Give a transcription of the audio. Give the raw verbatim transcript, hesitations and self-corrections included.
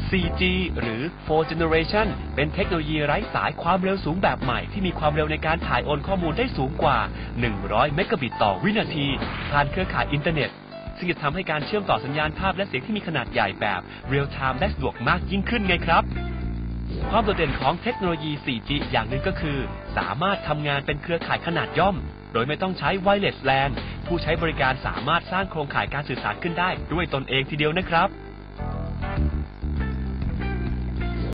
โฟร์จี หรือ โฟร์ Generation เป็นเทคโนโลยีไร้สายความเร็วสูงแบบใหม่ที่มีความเร็วในการถ่ายโอนข้อมูลได้สูงกว่า หนึ่งร้อย เมกะบิตต่อวินาทีผ่านเครือข่ายอินเทอร์เน็ตซึ่งจะทำให้การเชื่อมต่อสัญญาณภาพและเสียงที่มีขนาดใหญ่แบบ Real Time ได้สะดวกมากยิ่งขึ้นไงครับความโดดเด่นของเทคโนโลยี โฟร์จี อย่างหนึ่งก็คือสามารถทำงานเป็นเครือข่ายขนาดย่อมโดยไม่ต้องใช้ Wireless แลน ผู้ใช้บริการสามารถสร้างโครงข่ายการสื่อสารขึ้นได้ด้วยตนเองทีเดียวนะครับ